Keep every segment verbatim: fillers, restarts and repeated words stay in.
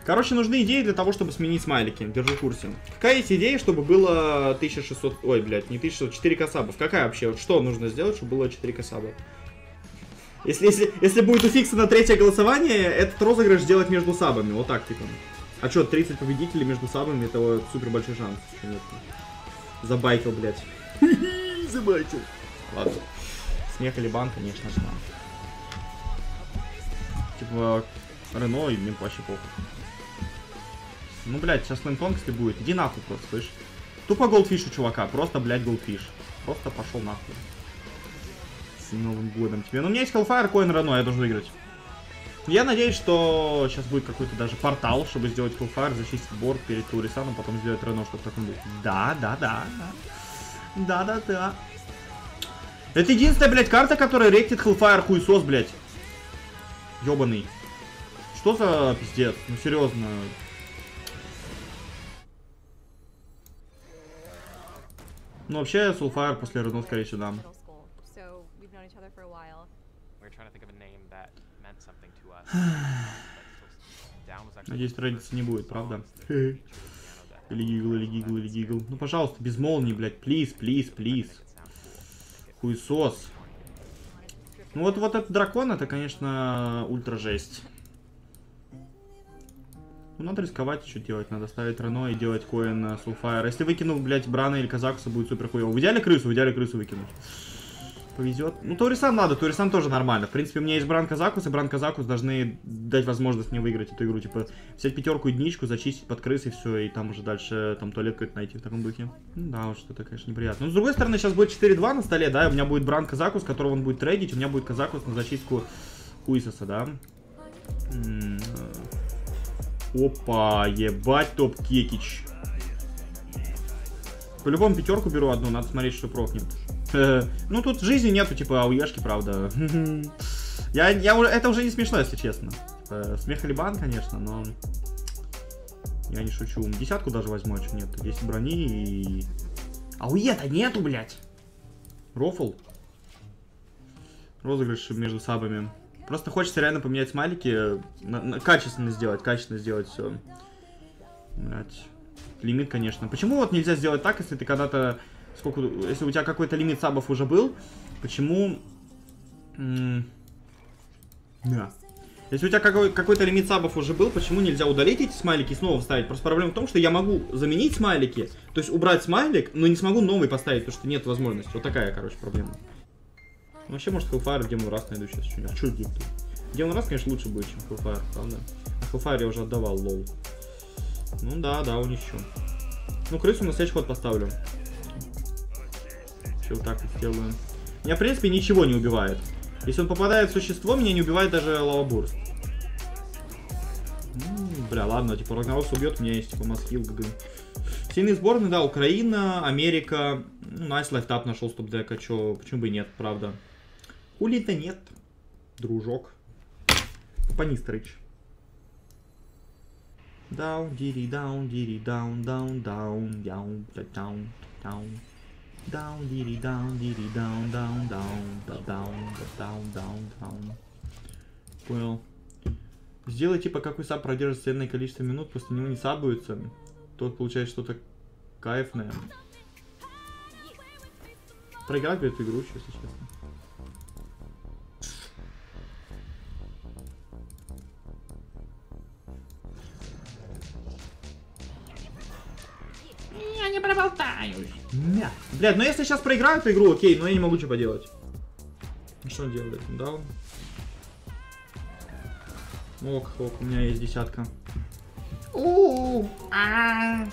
Короче, нужны идеи для того, чтобы сменить смайлики. Держу в курсе. Какая есть идея, чтобы было тысяча шестьсот... Ой, блядь, не тысяча шестьсот, четыре ка сабов? Какая вообще? Вот что нужно сделать, чтобы было четыре ка саба? Если, если, если будет у Фикса на третье голосование, этот розыгрыш делать между сабами. Вот так, типа. А что, тридцать победителей между сабами, это вот супер большой шанс. Нет. Забайтил, блядь. Забайтил. Ладно. Смех или бан, конечно же. Типа, Рено, и мне вообще похуй. Ну, блядь, сейчас лэнтонг, если будет. Иди нахуй просто, слышь. Тупо голдфиш у чувака. Просто, блядь, голдфиш. Просто пошел нахуй. С Новым годом тебе. Ну, у меня есть Hellfire, Coin, Рено, я должен выиграть. Я надеюсь, что сейчас будет какой-то даже портал, чтобы сделать Hellfire, зачистить борт перед Таурисаном, потом сделать Рено, чтобы таком быть. Да, да, да, да. Да, да, да. Это единственная, блядь, карта, которая ректит Hellfire хуесос, блядь. Ёбаный. Что за пиздец? Ну, серьезно. Ну, вообще, Soulfire после Рено, скорее всего, дам. Надеюсь, трейдиться не будет, правда? Или гигл, или гигл, или гигл. Ну, пожалуйста, без молнии, блядь. Плиз, плиз, плиз. Хуесос. Ну, вот, вот этот дракон, это, конечно, ультра жесть. Ну, надо рисковать, что делать. Надо ставить Рено и делать коин Soulfire. Если выкину, блядь, Брана или Казакуса, будет супер хуево. В идеале крысу, в идеале крысу выкинуть. Повезет. Ну, Таурисан надо, Таурисан тоже нормально. В принципе, у меня есть Бран Казакус, и Бран Казакус должны дать возможность мне выиграть эту игру. Типа, взять пятерку, единичку, зачистить под крыс и все, и там уже дальше там туалет какой-то найти в таком духе. Ну, да, вот что-то, конечно, неприятно. Но, с другой стороны, сейчас будет четыре два на столе, да, и у меня будет Бран Казакус, которого он будет трейдить, у меня будет Казакус на зачистку Хуисоса, да. М-м- Опа, ебать, топ-кекич. По-любому пятерку беру одну, надо смотреть, что прокнет. Ну, тут жизни нету, типа, ауешки, правда. я, я, это уже не смешно, если честно. Типа, смех или бан, конечно, но... Я не шучу. Десятку даже возьму, а что нет. десять брони и... Ауе-то нету, блядь. Рофл. Розыгрыш между сабами. Просто хочется реально поменять смайлики. На, на, качественно сделать, качественно сделать все. Блядь. Лимит, конечно. Почему вот нельзя сделать так, если ты когда-то... Сколько, если у тебя какой-то лимит сабов уже был, почему... Да. Если у тебя какой- какой-то лимит сабов уже был, почему нельзя удалить эти смайлики и снова вставить? Просто проблема в том, что я могу заменить смайлики, то есть убрать смайлик, но не смогу новый поставить, потому что нет возможности. Вот такая, короче, проблема. Вообще, может, Hellfire в Demon Rust найду сейчас что-нибудь. А что делать? Demon Rust, конечно, лучше будет, чем Hellfire, правда? А Hellfire я уже отдавал, лол. Ну да, да, уничу. Ну, крысу на следующий ход поставлю. Вот так вот сделаю. Меня, в принципе, ничего не убивает. Если он попадает в существо, меня не убивает даже лавабурст. Ну, бля, ладно, типа, Рагнарос убьет, у меня есть, типа, масхил, ГГ. Сильные сборные, да, Украина, Америка. Ну, Найс лайфтап нашел стоп-дека, чё, почему бы и нет, правда. Хули-то нет, дружок. Попани, стрыч. Down, дири, down, дири, down, down, down, down, down, down. Down, дири, down, дири, down, down, down, down, down, down, down. Понял. Сделай типа какой саб продержится ценное количество минут, после него не сабуется. Тот получает что-то кайфное. Проиграть бы эту игру, если честно. Я не проболтаюсь. Мя. Блядь, ну если сейчас проиграю эту игру, окей, но я не могу что поделать. Ну что делать? Даун. Ок, ок, у меня есть десятка. У, а.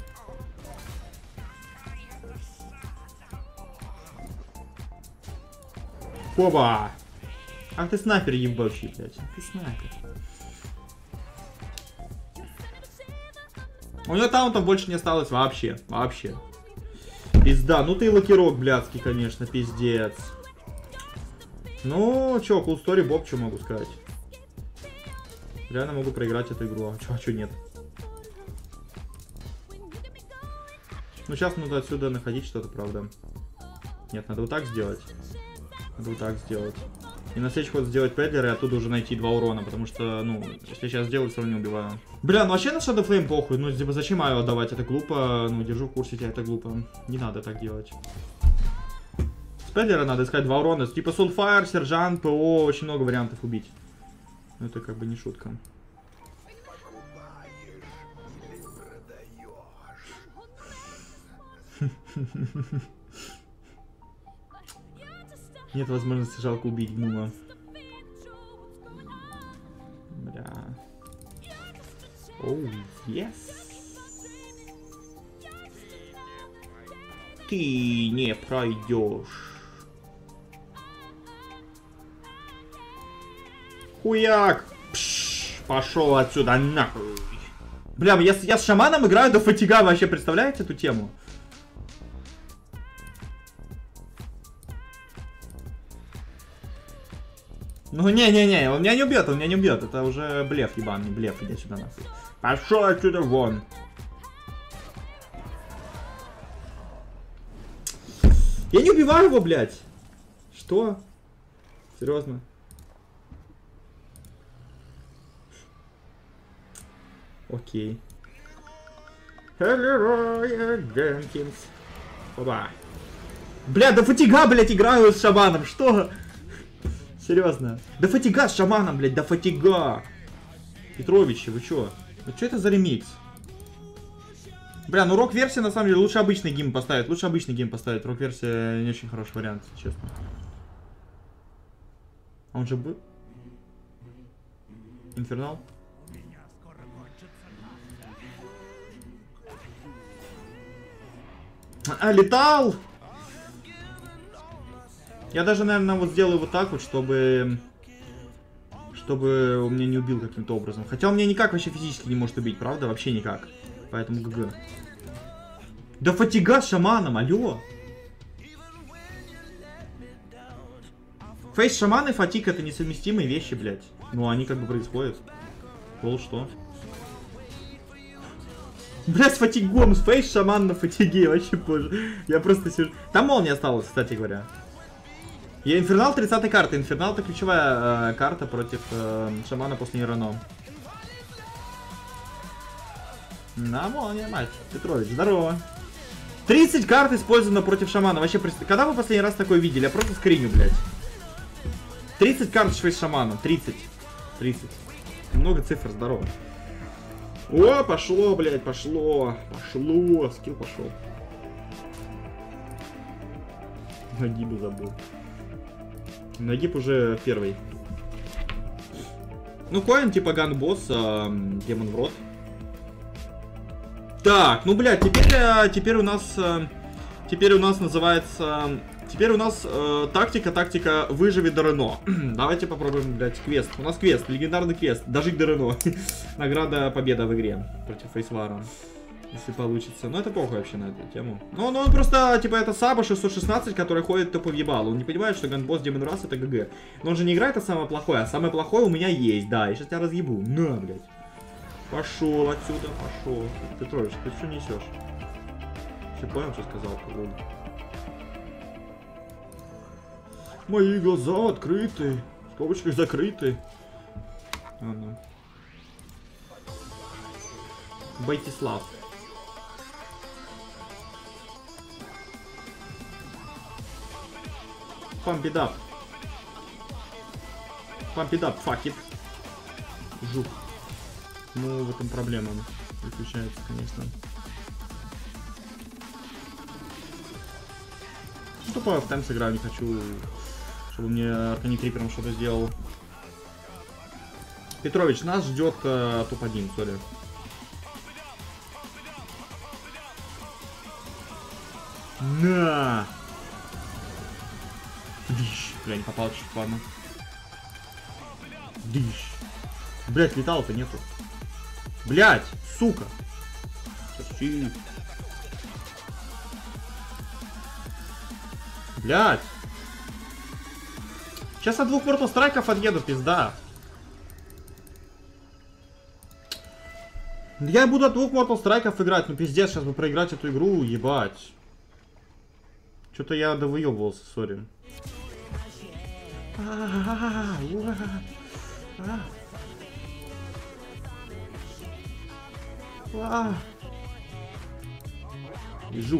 Оба! Ах ты снайпер ебучий, блядь. Ты снайпер. У него таунтов больше не осталось вообще. Вообще. Пизда. Ну ты и лакирок блядский, конечно, пиздец. Ну, чё, cool story, Боб, что могу сказать? Реально могу проиграть эту игру. А чё, а чё нет? Ну сейчас надо отсюда находить что-то, правда. Нет, надо вот так сделать. Надо вот так сделать. И на следующий ход сделать педлер и оттуда уже найти два урона, потому что, ну, если я сейчас сделаю, все равно не убиваю. Бля, ну вообще на Shadow Flame похуй, ну типа зачем его отдавать, это глупо, ну держу в курсе тебя, это глупо. Не надо так делать. С педлера надо искать два урона, типа Soulfire, Сержант, ПО, очень много вариантов убить. Ну это как бы не шутка. Нет возможности жалко убить гнума. Бля. Оу, yes. Ты не пройдешь. Хуяк! Пш, пошел отсюда нахуй. Бля, я, я с шаманом играю до фатига, вообще представляете эту тему? Ну не-не-не, он меня не убьет, он меня не убьет. Это уже блеф ебаный, блеф, иди сюда нахуй. Пошел отсюда вон. Я не убиваю его, блядь. Что? Серьезно? Окей. Дженкинс. Опа. Бля, да фатига, блядь, играю с шаманом, что? Серьезно. Да фатига с шаманом, блядь, да фатига. Петровичи, вы чё? Ну чё это за ремикс? Бля, ну рок-версия на самом деле лучше обычный гейм поставить. Лучше обычный гейм поставить. Рок-версия не очень хороший вариант, честно. А он же был? Инфернал? А, летал! Я даже, наверное, вот сделаю вот так вот, чтобы... Чтобы он меня не убил каким-то образом. Хотя он меня никак вообще физически не может убить, правда? Вообще никак. Поэтому ГГ. Да фатига с шаманом, алло! Фейс шаман и фатиг это несовместимые вещи, блядь. Ну, они как бы происходят. Пол что? Блядь, с фатигом, с фейс шаман на фатиге, вообще позже. Я просто сижу... Там молния осталась, кстати говоря. Я инфернал тридцатой карты. Инфернал это ключевая э, карта против э, шамана после Нерано. На, молния, мать. Петрович, здорово. тридцать карт использовано против шамана. Вообще, когда вы последний раз такое видели? Я просто скриню, блядь. тридцать карт с шаманом. тридцать. тридцать. Много цифр, здорово. О, пошло, блядь, пошло. Пошло. Скилл пошел. Нагибу забыл. Нагиб уже первый. Ну, коин типа ганбосс, э, демон в рот. Так, ну, блядь, теперь, э, теперь у нас... Э, теперь у нас называется... Теперь у нас э, тактика, тактика выживи до Рено. Давайте попробуем, блядь, квест. У нас квест, легендарный квест. Дожить до Рено. Награда победа в игре против Фейсвара. Если получится. Но это похуй вообще на эту тему. Ну, ну он просто, типа, это Саба шестьсот шестнадцать, который ходит тупо в ебало. Он не понимает, что ганбосс Демон Рас это ГГ. Но он же не играет, это самое плохое. А самое плохое у меня есть, да. Я сейчас тебя разъебу. На, блядь. Пошел отсюда, пошел. Петрович, ты что несешь? Все понял, что сказал? Мои глаза открыты. Скобочки закрыты. А, ну. Байтислав. Pump it up. Pump it up, fuck it. Жук. Ну, в этом проблема заключается, конечно. Тупо в тайм сыграю, не хочу, чтобы мне Аркани Крипером что-то сделал. Петрович, нас ждет э, топ один, сори. На! Дыщ. Бля, не попал чуть, ладно. Дыщ. Блять, летал-то нету. Блять, сука. Соси. Блять. Сейчас от двух Mortal Strike'ов отъеду, пизда. Я буду от двух Mortal Strike'ов играть, ну пиздец, сейчас бы проиграть эту игру, ебать. Что-то я довыебывался, сори. А, уа, а. А. И жух.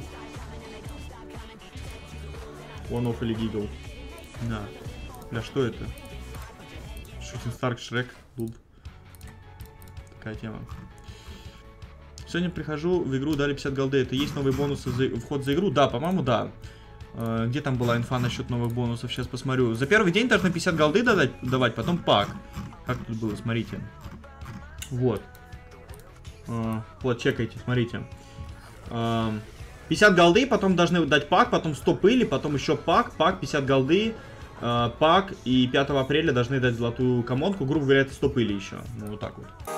One off или гигл. На. Бля, что это? Шутинг Старк, Шрек, Дуб. Такая тема. Сегодня прихожу в игру, дали пятьдесят голды. Это есть новые бонусы за вход за игру? Да, по-моему, да. Э, где там была инфа насчет новых бонусов? Сейчас посмотрю. За первый день должны пятьдесят голды давать, давать, потом пак. Как тут было, смотрите. Вот. Э, вот, чекайте, смотрите. Э, пятьдесят голды, потом должны дать пак, потом сто пыли, потом еще пак, пак, пятьдесят голды, э, пак, и пятого апреля должны дать золотую комодку, грубо говоря, это сто пыли еще. Ну, вот так вот.